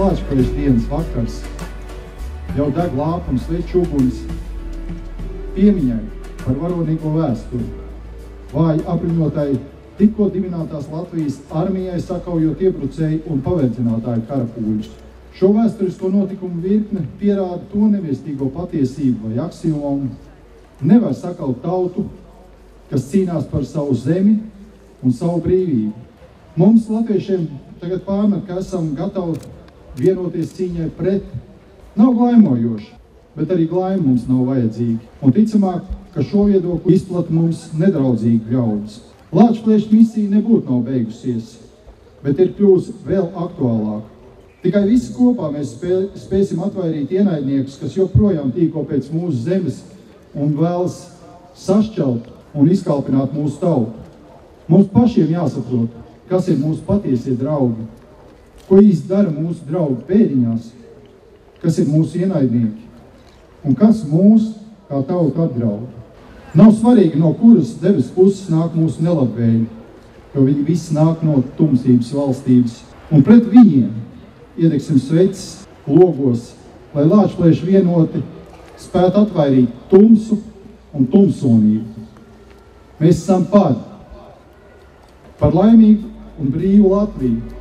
Lāčplēša dienas vakars jau deg lāpa un sveču uguns piemiņai par varonīgo vēsturi, vāji apbruņotai tikko dibinātās Latvijas armijai sakaujot iebrucēju un paverdzinātāju karapūļus. Šo vēsturisko notikumu virkne pierāda to neviestīgo patiesību vai aksiomu. Nevar sakaut tautu, kas cīnās par savu zemi un savu brīvību. Mums, latviešiem, tagad pārmet, ka esam gatavi vienoties cīņai pret. Nav glaimojoši, bet arī glaimi mums nav vajadzīgi. Un ticamāk, ka šo viedokli izplata mums nedraudzīgi ļaudis. Lāčplēša misija nebūtu nav beigusies, bet ir kļūst vēl aktuālāk. Tikai visi kopā mēs spēsim atvairīt ienaidniekus, kas joprojām tīko pēc mūsu zemes un vēlas sašķelt un izkalpināt mūsu tautu. Mums pašiem jāsaprot, kas ir mūsu patiesie draugi, ko īsti dara mūsu draugi pēdiņās, kas ir mūsu ienaidnieki un kas mūs kā tautu apdraud. Nav svarīgi, no kuras debes puses nāk mūsu nelabvēļi, jo viņi visi nāk no tumsības valstības. Un pret viņiem iedegsim sveces logos, lai Lāčplēša vienoti spētu atvairīt tumsu un tumsonību. Mēs esam par laimīgu un brīvu Latviju,